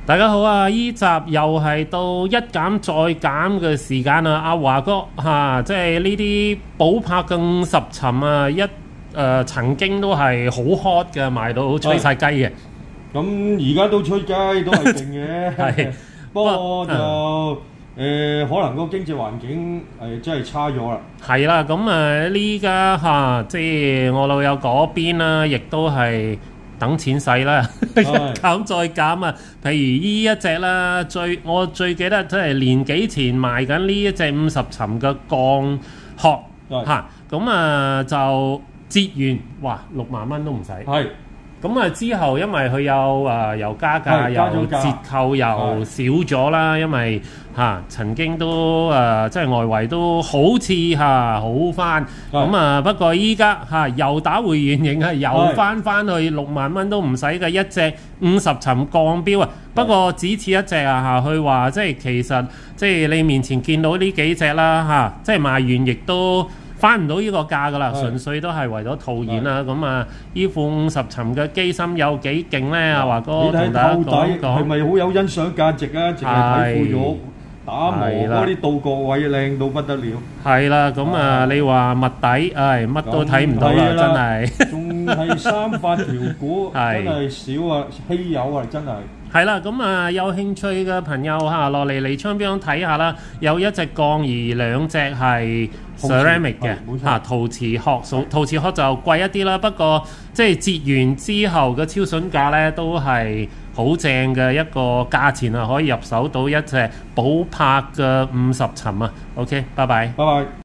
大家好啊！依集又係到一減再減嘅時間啊！阿華哥即係呢啲寶珀嘅50尋啊，曾經都係好 hot 嘅，賣到吹晒雞嘅。 咁而家都吹雞，都係勁嘅。 係， 不過就可能個經濟環境真係差咗啦。 係啦，咁呢家即係我老友嗰邊啦，亦都係等錢使啦，一減再減啊！譬如呢一隻啦，我最記得即係年幾前賣緊呢一隻50尋嘅鋼殼咁就折完，哇6萬蚊都唔使。係。咁之後因為佢又加價又折扣又少咗啦，因為曾經都即係外圍都好似好翻，咁不過依家又打回原形啊，又翻去6萬蚊都唔使嘅一隻50尋鋼標啊。不過只此一隻佢話即係其實即係你面前見到呢幾隻啦即係賣完亦都翻唔到呢個價㗎啦，純粹都係為咗套現啦。咁依副50尋嘅機芯有幾勁咧？阿華哥同大家講講， 係咪好有欣賞價值啊？淨係睇副咗打磨嗰啲鍍角位靚到不得了。係啦， 咁你話物底，乜都睇唔到啦，真係。 仲係3發條股，真係少啊，稀有啊，真係。 係啦，咁有興趣嘅朋友落嚟離窗邊睇下啦，有一隻鋼而兩隻係 ceramic 嘅陶瓷殼，陶瓷殼就貴一啲啦，不過即係折完之後嘅超筍價咧都係好正嘅一個價錢啊，可以入手到一隻寶珀嘅50尋啊。OK， 拜拜。